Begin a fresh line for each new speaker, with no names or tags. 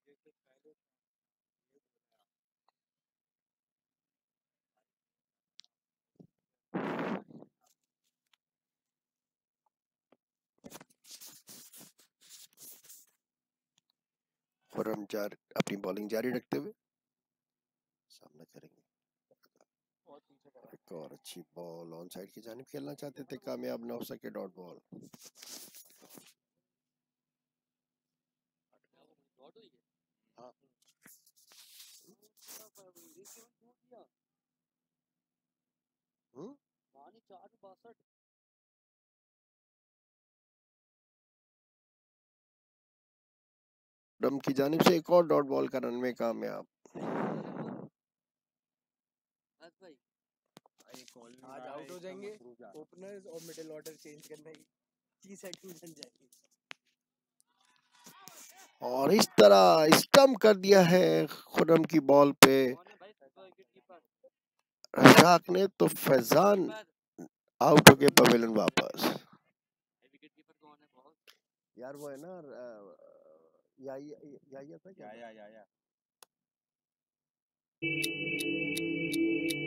और हम अपनी बॉलिंग जारी रखते हुए सामना करेंगे। एक और अच्छी बॉल ऑन साइड की जानिब खेलना चाहते थे, कामयाब ना हो सके, डॉट बॉल। हाँ। डम की जानिब से एक और डॉट बॉल का रन में कामयाब।
आज आउट हो जाएंगे ओपनर्स और मिडिल ऑर्डर चेंज करने की सेट में बन जाएंगे।
और इस तरह स्टंप कर दिया है खुरम की बॉल पे रजाक ने, तो फैजान आउट हो गए पवेलियन वापस। यार वो है ना या था क्या?